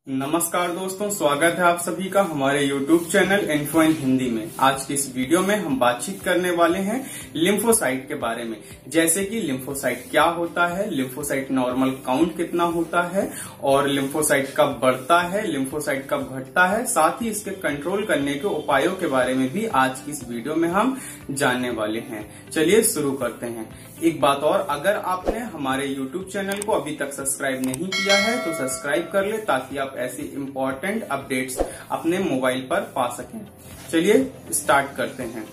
नमस्कार दोस्तों, स्वागत है आप सभी का हमारे YouTube channel info in Hindi में। आज की इस वीडियो में हम बातचीत करने वाले हैं लिम्फोसाइट के बारे में। जैसे कि लिम्फोसाइट क्या होता है, लिम्फोसाइट नॉर्मल काउंट कितना होता है और लिम्फोसाइट कब बढ़ता है, लिम्फोसाइट कब घटता है, साथ ही इसके कंट्रोल करने के उपायों के बारे में भी आज की इस वीडियो में हम जानने वाले हैं। चलिए शुरू करते हैं। एक बात और, अगर आपने हमारे YouTube चैनल को अभी तक सब्सक्राइब नहीं किया है तो सब्सक्राइब कर ले ताकि आप ऐसी इंपॉर्टेंट अपडेट्स अपने मोबाइल पर पा सकें। चलिए स्टार्ट करते हैं।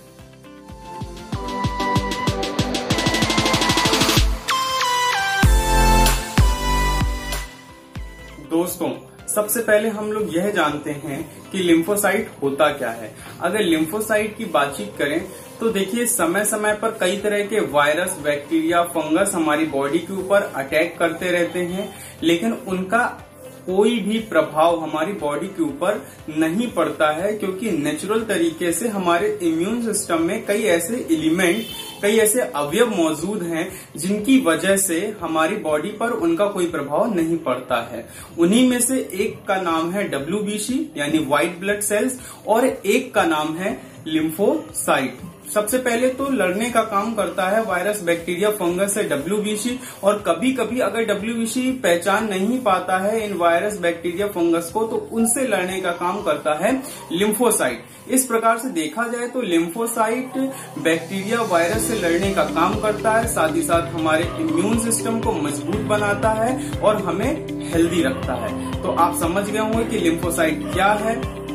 दोस्तों, सबसे पहले हम लोग यह जानते हैं कि लिम्फोसाइट होता क्या है। अगर लिम्फोसाइट की बातचीत करें तो देखिए, समय समय पर कई तरह के वायरस, बैक्टीरिया, फंगस हमारी बॉडी के ऊपर अटैक करते रहते हैं, लेकिन उनका कोई भी प्रभाव हमारी बॉडी के ऊपर नहीं पड़ता है, क्योंकि नेचुरल तरीके से हमारे इम्यून सिस्टम में कई ऐसे एलिमेंट, कई ऐसे अवयव मौजूद हैं जिनकी वजह से हमारी बॉडी पर उनका कोई प्रभाव नहीं पड़ता है। उन्हीं में से एक का नाम है WBC यानी व्हाइट ब्लड सेल्स और एक का नाम है लिम्फोसाइट। सबसे पहले तो लड़ने का काम करता है वायरस, बैक्टीरिया, फंगस से WBC, और कभी कभी अगर WBC पहचान नहीं पाता है इन वायरस, बैक्टीरिया, फंगस को, तो उनसे लड़ने का काम करता है लिम्फोसाइट। इस प्रकार से देखा जाए तो लिम्फोसाइट बैक्टीरिया, वायरस से लड़ने का काम करता है, साथ ही साथ हमारे इम्यून सिस्टम को मजबूत बनाता है और हमें हेल्दी रखता है। तो आप समझ गए होंगे कि लिम्फोसाइट क्या है।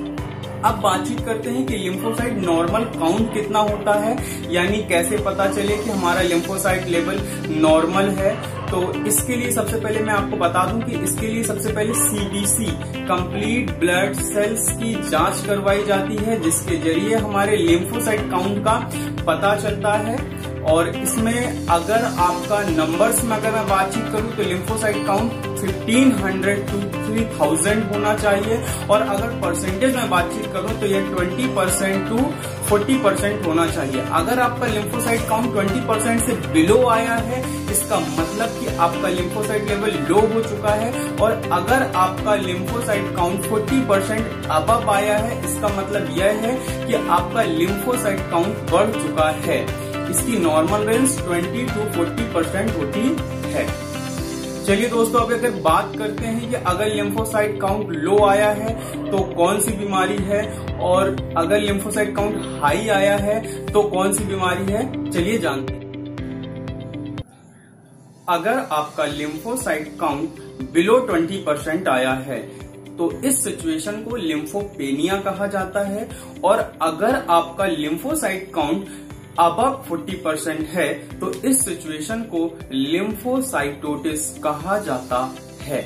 अब बातचीत करते हैं कि लिम्फोसाइट नॉर्मल काउंट कितना होता है, यानी कैसे पता चले कि हमारा लिम्फोसाइट लेवल नॉर्मल है। तो इसके लिए सबसे पहले मैं आपको बता दूं कि इसके लिए सबसे पहले CBC कंप्लीट ब्लड सेल्स की जांच करवाई जाती है, जिसके जरिए हमारे लिम्फोसाइट काउंट का पता चलता है। और इसमें अगर आपका नंबर्स में अगर मैं बातचीत करूं तो लिम्फोसाइट काउंट 1500 to 3000 होना चाहिए, और अगर परसेंटेज में बातचीत करूं तो ये 20% to 40% होना चाहिए। अगर आपका लिम्फोसाइट काउंट 20% से बिलो आया है, इसका मतलब कि आपका लिम्फोसाइट लेवल लो हो चुका है, और अगर आपका लिम्फोसाइट काउंट 40% अबव आया है, इसका मतलब यह है कि आपका लिम्फोसाइट काउंट बढ़ चुका है। इसकी नॉर्मल रेंज 20 to 40% होती है। चलिए दोस्तों, अब अगर बात करते हैं कि अगर लिम्फोसाइट काउंट लो आया है तो कौन सी बीमारी है, और अगर लिम्फोसाइट काउंट हाई आया है तो कौन सी बीमारी है, चलिए जानते हैं। अगर आपका लिम्फोसाइट काउंट बिलो 20% आया है तो इस सिचुएशन को लिम्फोपेनिया कहा जाता है, और अगर आपका लिम्फोसाइट काउंट अबव 40% है तो इस सिचुएशन को लिम्फोसाइटोसिस कहा जाता है।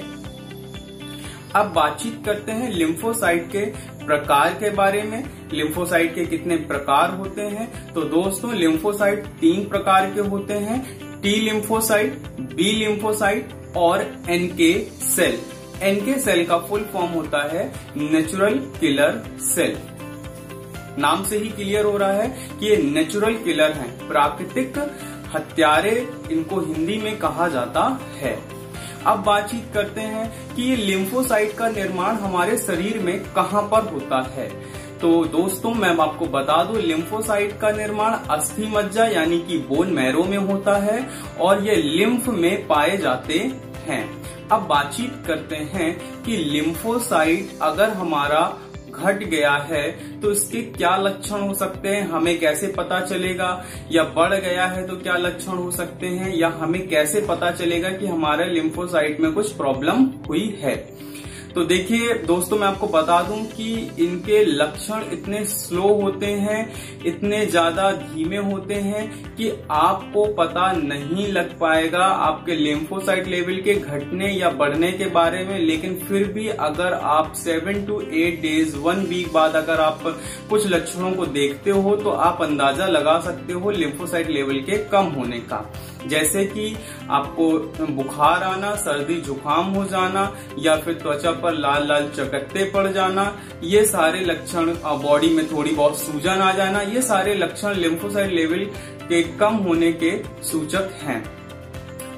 अब बातचीत करते हैं लिम्फोसाइट के प्रकार के बारे में। लिम्फोसाइट के कितने प्रकार होते हैं? तो दोस्तों, लिम्फोसाइट 3 प्रकार के होते हैं, T लिम्फोसाइट, B लिम्फोसाइट और NK सेल। NK सेल का फुल फॉर्म होता है नेचुरल किलर सेल। नाम से ही क्लियर हो रहा है कि ये नेचुरल किलर हैं, प्राकृतिक हत्यारे इनको हिंदी में कहा जाता है। अब बातचीत करते हैं कि ये लिम्फोसाइट का निर्माण हमारे शरीर में कहां पर होता है। तो दोस्तों, मैं आपको बता दूं, लिम्फोसाइट का निर्माण अस्थि मज्जा यानी कि बोन मैरो में होता है, और ये लिम्फ में पाए जाते हैं। अब बातचीत करते हैं कि लिम्फोसाइट अगर हमारा घट गया है तो इसके क्या लक्षण हो सकते हैं, हमें कैसे पता चलेगा, या बढ़ गया है तो क्या लक्षण हो सकते हैं, या हमें कैसे पता चलेगा कि हमारे लिम्फोसाइट में कुछ प्रॉब्लम हुई है। तो देखिए दोस्तों, मैं आपको बता दूं कि इनके लक्षण इतने स्लो होते हैं, इतने ज्यादा धीमे होते हैं कि आपको पता नहीं लग पाएगा आपके लिम्फोसाइट लेवल के घटने या बढ़ने के बारे में। लेकिन फिर भी अगर आप 7 to 8 डेज, 1 वीक बाद अगर आप कुछ लक्षणों को देखते हो तो आप अंदाजा लगा सकते हो लिम्फोसाइट लेवल के कम होने का। जैसे कि आपको बुखार आना, सर्दी जुकाम हो जाना, या फिर त्वचा पर लाल लाल चकत्ते पड़ जाना, ये सारे लक्षण, बॉडी में थोड़ी बहुत सूजन आ जाना, ये सारे लक्षण लिम्फोसाइट लेवल के कम होने के सूचक हैं।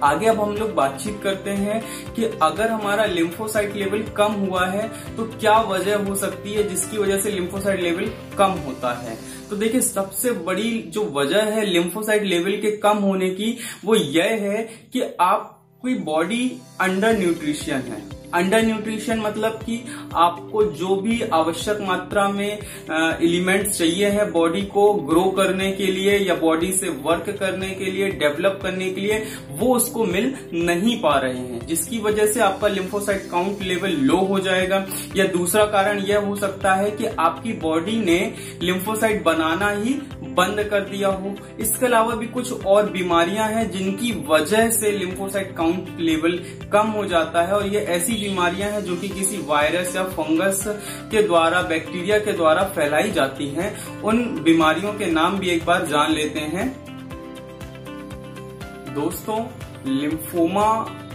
आगे अब हम लोग बातचीत करते हैं कि अगर हमारा लिम्फोसाइट लेवल कम हुआ है तो क्या वजह हो सकती है जिसकी वजह से लिम्फोसाइट लेवल कम होता है। तो देखिए, सबसे बड़ी जो वजह है लिम्फोसाइट लेवल के कम होने की वो यह है कि आपकी बॉडी अंडर न्यूट्रिशन है। अंडर न्यूट्रिशन मतलब कि आपको जो भी आवश्यक मात्रा में एलिमेंट्स चाहिए है बॉडी को ग्रो करने के लिए या बॉडी से वर्क करने के लिए, डेवलप करने के लिए, वो उसको मिल नहीं पा रहे हैं, जिसकी वजह से आपका लिम्फोसाइट काउंट लेवल लो हो जाएगा। या दूसरा कारण यह हो सकता है कि आपकी बॉडी ने लिम्फोसाइट बनाना ही बंद कर दिया हो। इसके अलावा भी कुछ और बीमारियां हैं जिनकी वजह से लिम्फोसाइट काउंट लेवल कम हो जाता है, और ये ऐसी बीमारियां हैं जो कि किसी वायरस या फंगस के द्वारा, बैक्टीरिया के द्वारा फैलाई जाती हैं। उन बीमारियों के नाम भी एक बार जान लेते हैं। दोस्तों, लिम्फोमा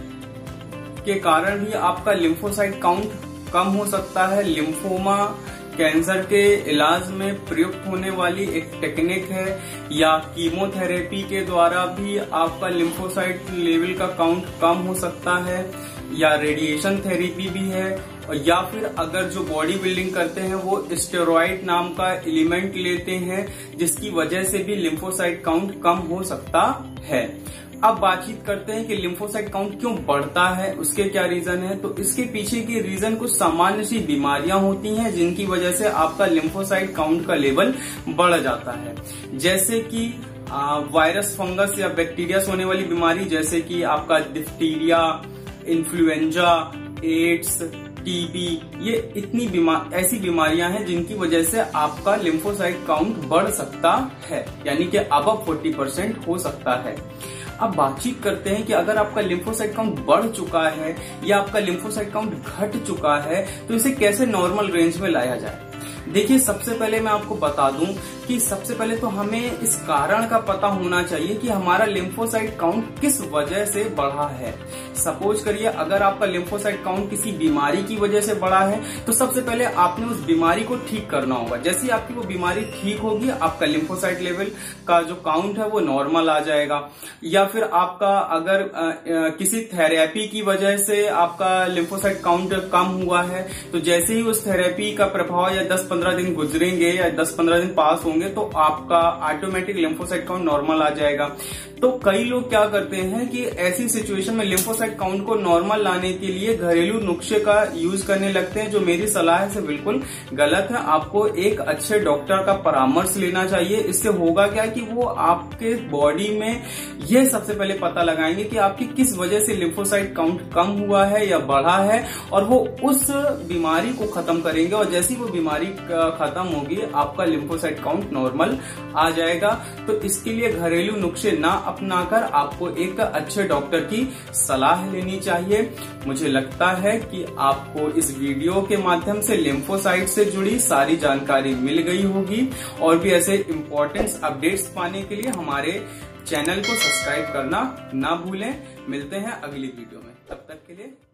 के कारण भी आपका लिम्फोसाइट काउंट कम हो सकता है। लिम्फोमा कैंसर के इलाज में प्रयुक्त होने वाली एक टेक्निक है, या कीमोथेरेपी के द्वारा भी आपका लिम्फोसाइट लेवल का काउंट कम हो सकता है, या रेडिएशन थेरेपी भी है, या फिर अगर जो बॉडी बिल्डिंग करते हैं वो स्टेरॉइड नाम का एलिमेंट लेते हैं, जिसकी वजह से भी लिम्फोसाइट काउंट कम हो सकता है। अब बातचीत करते हैं कि लिम्फोसाइट काउंट क्यों बढ़ता है, उसके क्या रीजन है। तो इसके पीछे की रीजन कुछ सामान्य सी बीमारियां होती हैं जिनकी वजह से आपका लिम्फोसाइट काउंट का लेवल बढ़ जाता है, जैसे कि वायरस, फंगस या बैक्टीरिया से होने वाली बीमारी, जैसे कि आपका डिफ्टीरिया, इन्फ्लुएंजा, एड्स, टीबी, ये इतनी ऐसी बीमारियां हैं जिनकी वजह से आपका लिम्फोसाइट काउंट बढ़ सकता है, यानी कि अबव 40% हो सकता है। अब बातचीत करते हैं कि अगर आपका लिम्फोसाइट काउंट बढ़ चुका है या आपका लिम्फोसाइट काउंट घट चुका है तो इसे कैसे नॉर्मल रेंज में लाया जाए। देखिए, सबसे पहले मैं आपको बता दूं कि सबसे पहले तो हमें इस कारण का पता होना चाहिए कि हमारा लिम्फोसाइट काउंट किस वजह से बढ़ा है। सपोज करिए अगर आपका लिम्फोसाइट काउंट किसी बीमारी की वजह से बढ़ा है तो सबसे पहले आपने उस बीमारी को ठीक करना होगा। जैसे ही आपकी वो बीमारी ठीक होगी, आपका लिम्फोसाइट लेवल का जो काउंट है वो नॉर्मल आ जाएगा। या फिर आपका अगर किसी थेरेपी की वजह से आपका लिम्फोसाइट काउंट कम हुआ है तो जैसे ही उस थेरेपी का प्रभाव या 10-15 दिन गुजरेंगे या 10-15 दिन पास होंगे तो आपका ऑटोमेटिक लिम्फोसाइट काउंट नॉर्मल आ जाएगा। तो कई लोग क्या करते हैं कि ऐसी सिचुएशन में लिम्फोसाइट काउंट को नॉर्मल लाने के लिए घरेलू नुस्खे का यूज करने लगते हैं, जो मेरी सलाह से बिल्कुल गलत है। आपको एक अच्छे डॉक्टर का परामर्श लेना चाहिए। इससे होगा क्या कि वो आपके बॉडी में यह सबसे पहले पता लगाएंगे कि आपकी किस वजह से लिम्फोसाइट काउंट कम हुआ है या बढ़ा है, और वो उस बीमारी को खत्म करेंगे। और जैसी वो बीमारी खत्म होगी आपका लिम्फोसाइट काउंट नॉर्मल आ जाएगा। तो इसके लिए घरेलू नुस्खे ना अपनाकर आपको एक अच्छे डॉक्टर की सलाह लेनी चाहिए। मुझे लगता है कि आपको इस वीडियो के माध्यम से लिम्फोसाइट से जुड़ी सारी जानकारी मिल गई होगी, और भी ऐसे इम्पोर्टेंट अपडेट्स पाने के लिए हमारे चैनल को सब्सक्राइब करना ना भूलें। मिलते हैं अगली वीडियो में, तब तक के लिए